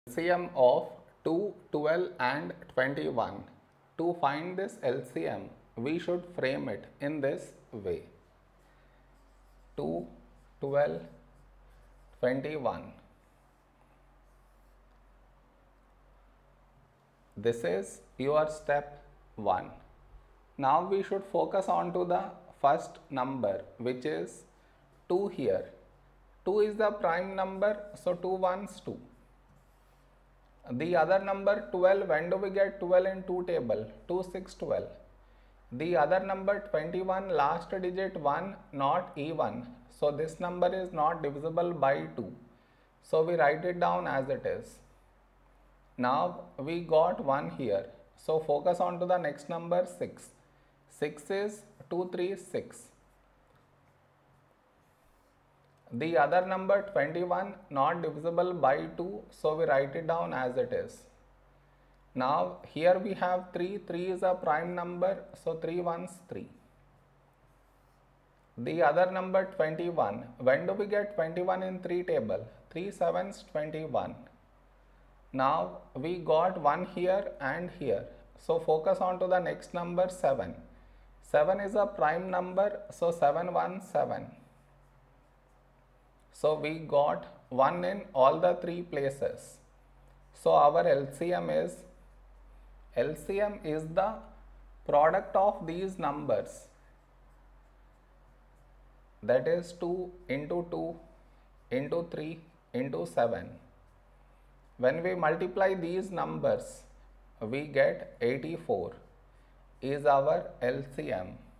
LCM of 2, 12 and 21. To find this LCM, we should frame it in this way. 2, 12, 21. This is your step 1. Now we should focus on to the first number, which is 2 here. 2 is the prime number, so 2 ones 2. The other number 12, when do we get 12 in 2 table? 2, 6, 12. The other number 21, last digit 1, not even. So this number is not divisible by 2. So we write it down as it is. Now we got 1 here. So focus on to the next number 6. 6 is 2, 3, 6. The other number 21 not divisible by 2, so we write it down as it is. Now here we have 3, 3 is a prime number, so 3 ones 3. The other number 21, when do we get 21 in 3 table? 3 sevens 21. Now we got 1 here and here, so focus on to the next number 7. 7 is a prime number, so 7 1 7. So we got 1 in all the 3 places. So our LCM is the product of these numbers, that is 2 into 2 into 3 into 7. When we multiply these numbers, we get 84 is our LCM.